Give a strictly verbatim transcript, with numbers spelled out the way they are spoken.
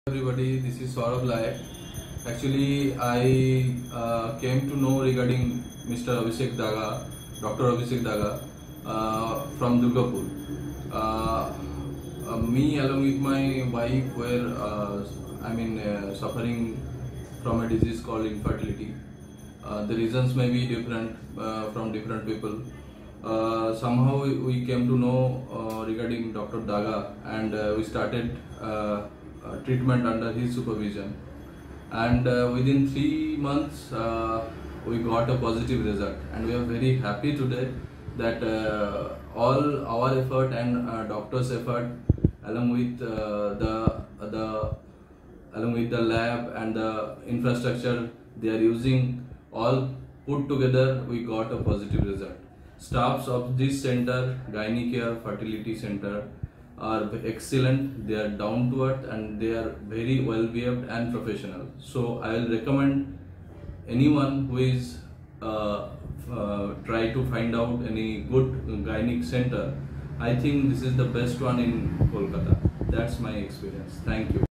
Everybody, this is Saurabh Layak. Actually, I uh, came to know regarding Mister Abhishek Daga, Doctor Abhishek Daga uh, from Durgapur. Uh, uh, me along with my wife were, uh, I mean, uh, suffering from a disease called infertility. Uh, the reasons may be different uh, from different people. Uh, somehow we, we came to know uh, regarding Doctor Daga, and uh, we started uh, uh, treatment under his supervision. And uh, within three months, uh, we got a positive result, and we are very happy today that uh, all our effort and uh, doctor's effort, along with uh, the the along with the lab and the infrastructure they are using, all put together, we got a positive result. Staffs of this center, Gynae Care Fertility Center, are excellent. They are down to earth and they are very well behaved and professional. So I will recommend anyone who is uh, uh, try to find out any good gynec center. I think this is the best one in Kolkata. That's my experience. Thank you.